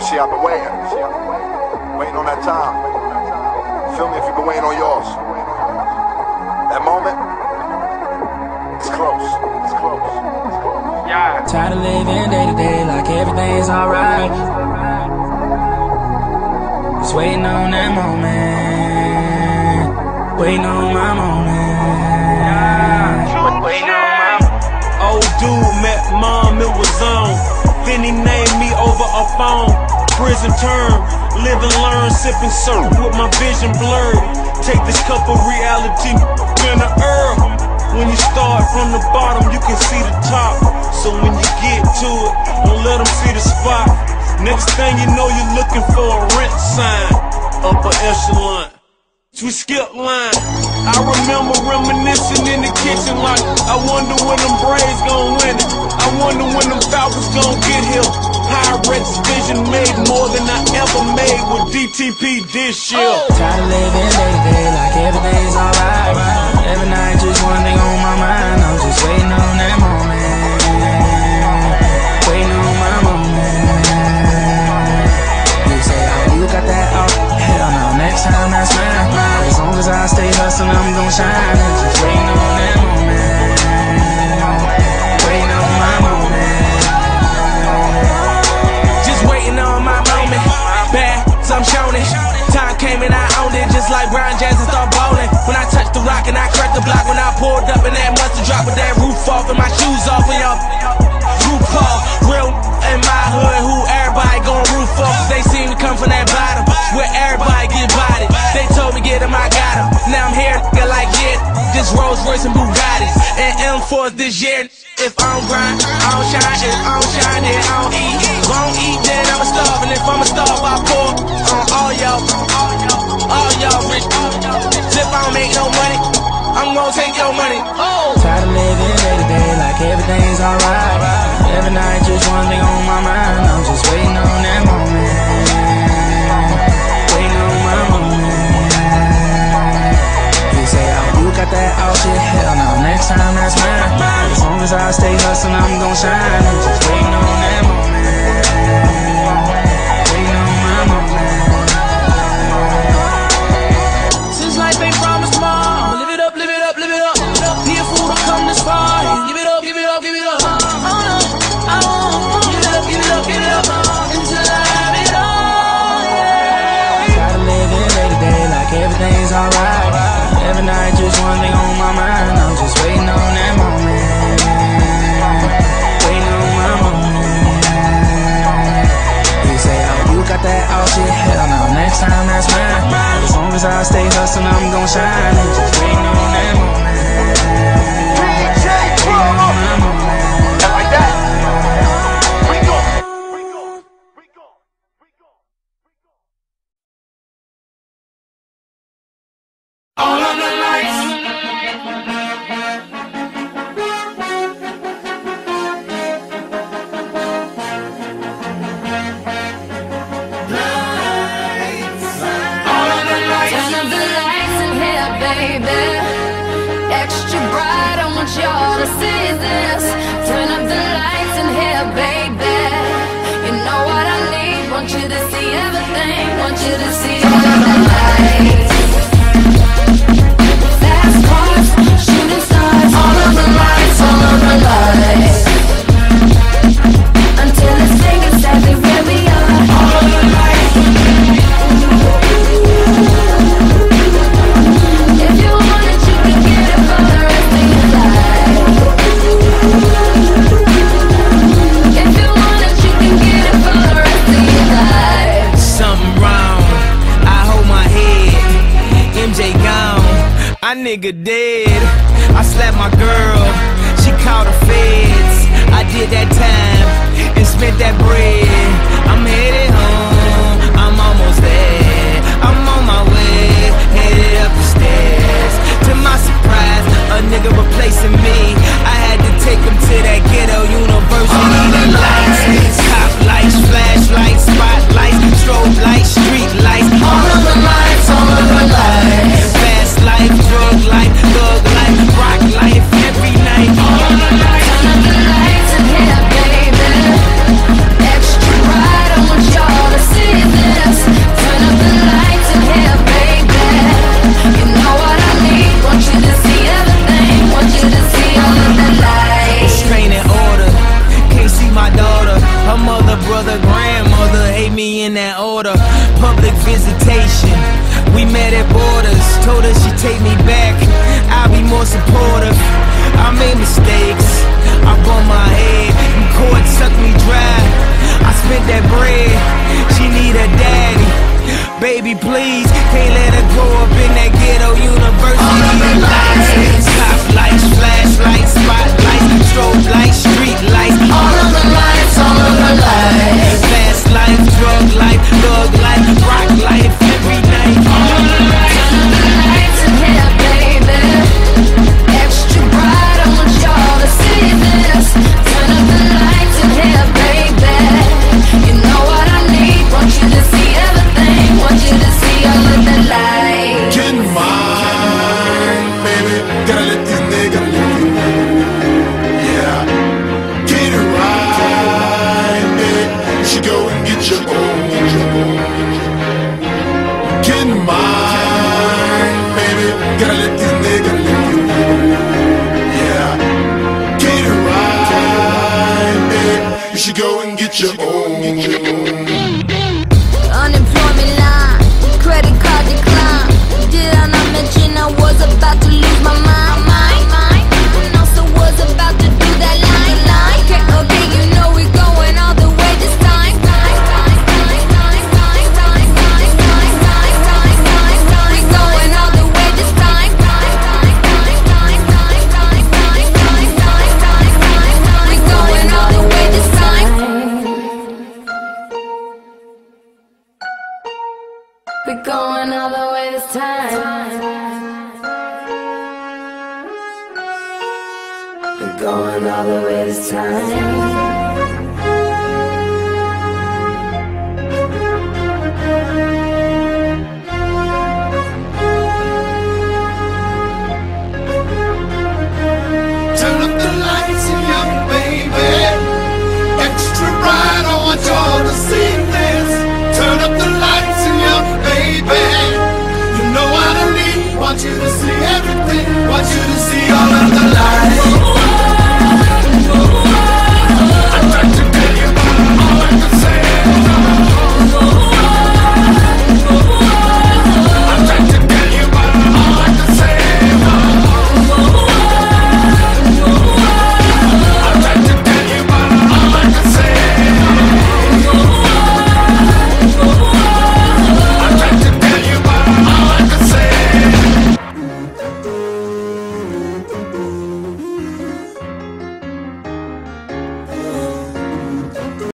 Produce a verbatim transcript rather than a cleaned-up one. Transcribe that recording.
See, I've been waiting. Waiting on that time. Feel me if you've been waiting on yours. That moment, it's close. It's close. It's close. Yeah. Tired of living day to day like everything's alright. Just waiting on that moment. Waiting on my moment. Yeah. Waiting on my moment. Old dude met mom, it was on. Then he named me over a phone. Prison term, live and learn, sipping syrup with my vision blurred. Take this cup of reality in the earth. When you start from the bottom, you can see the top. So when you get to it, don't let them see the spot. Next thing you know, you're looking for a rent sign. Upper echelon, we skip line. I remember reminiscing in the kitchen like, I wonder when them Braves gon' win it. I wonder when them Falcons gon' get here. Pirates vision made more than I ever made with D T P this year. Oh. Tired of living day to day like everything's alright. Every night just one thing on my mind. I'm just waiting on that moment. Waiting on my moment. You say, oh, you got that? Oh, hell no, next time that's mine. As long as I stay hustling, I'm gon' shine. I'm just waiting on that moment. Waiting on my moment. Just waiting on my moment. Bad, so I'm showing it. Time came and I owned it, just like Brian Jackson start bowling. When I touched the rock and I cracked the block, when I pulled up and that mustard drop with that roof off and my shoes off and y'all roof off. Real in my hood, who everybody gon' roof off. They seem to come from that bottom, where everybody get bodied. They told me get them, I got them. Now I'm here, they're like, yeah, this Rolls Royce and Bugattis and M fours this year. If I don't grind, I don't shine. If I don't shine, then I don't eat. If I don't eat, then I'ma starve. And if I'ma starve, I pour on all y'all, all y'all rich. If I don't make no money, I'm gon' take your money. Oh. Tired of living day to day like everything's alright. Every night just one thing on my mind. I'm just waiting on that moment. Waiting on my moment. You say, oh, you got that? Oh shit, hell no, next time that's mine. As long as I stay hustling, I'm gon' shine. I'm just waiting on that moment. Waiting on my moment. Since life ain't promised tomorrow, live it up, live it up, live it up. Be a fool to come this far. Give it up, give it up, give it up. Oh no, I won't. Give it up, give it up, give it up. Until I have it all, yeah. Tired of living day to day like everything's alright. Every night just one thing on my mind. I'm just waiting on that moment. Waiting on my moment. You say, oh, you got that? Oh shit, hell no, next time that's mine. As long as I stay hustling, I'm gon' shine. I'm just waiting on that moment. Waiting on my moment. Like that. We go. We go. We go. We go. All of the lights. Y'all to see this. Turn up the lights in here, baby. You know what I need. Want you to see everything. Want you to see all of the lights. Fast cars, shooting stars. All of the lights, all of the lights. Until it's safe exactly where we are. All of the lights. If you want it, you can get it for the rest of your life. If you want it, you can get it for the rest of your life. Something wrong, I hold my head. M J gone, I nigga dead. I slapped my girl, she called the feds. I did that time and spent that bread. I'm headed home, I'm almost there. I'm on my way, headed up the stairs. To my surprise, a nigga replacing me. I had to take him to that ghetto university. The lights, top lights, flashlights, spotlights, strobe lights, street lights. All of the lights, all of the lights. Fast life, drug life, thug life, rock life, every night. All of the lights, turn up the lights in here, baby. Extra bright, I want y'all to would've. I made mistakes, I bumped my head, and court sucked me dry. I spent that bread, she need a daddy. Baby, please, can't let her grow up in that ghetto university. Lights, cop lights, flashlights, spotlights, strobe lights, street lights. All of the lights, all of the lights. Fast life, drug life, thug life, rock life, every night. All of the lights. Turn up the lights in here, baby. Extra bright, I want y'all to see this. Turn up the lights in here, baby. You know what I need, want you to see everything. Want you to see all of the lights. Get mine, baby. Gotta let these niggas live. Yeah. Get it right, baby. You should go and get your own. Get mine, baby. Gotta let these niggas live. Yeah. Get it right, baby. You should go and get your own. Unemployment line, credit card decline. Did I not mention I was about to lose my mind? And also was about to do that line, line. Okay, okay, you know we going all the way this time. We going all the way this time. We going all the way this time. We're going all the way this time. We're going all the way this time.